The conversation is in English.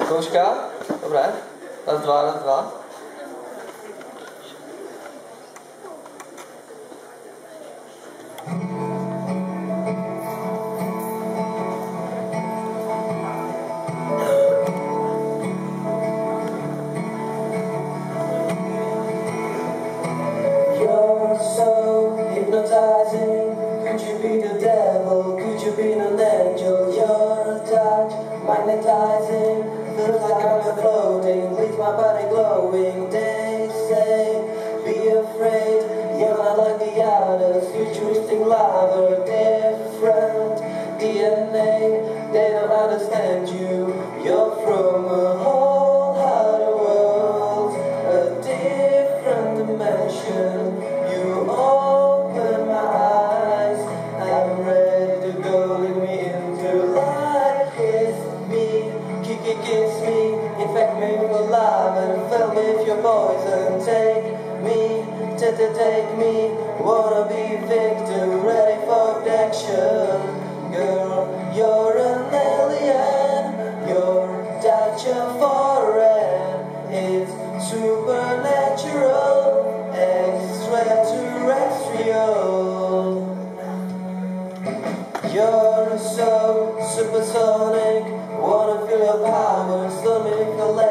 Zkouška? Dobré. Raz, dva, raz, dva. You're so hypnotizing. Could you be the devil? Could you be an angel? Your touch magnetizing. Feels like I'm floating, leaves my body glowing. They say, be afraid, you're not like the others. Futuristic lover, different DNA. They don't understand you. You're from a whole other world, a different dimension. You open my eyes, I'm ready to go. Lead me into light. Kiss me, kiss me, infect me with love and fill me with your poison. Take me, take me, wanna be victim, ready for action. Girl, you're an alien, your touch a foreign, it's supernatural, extraterrestrial. You're so supersonic, wanna feel your power, slow me with your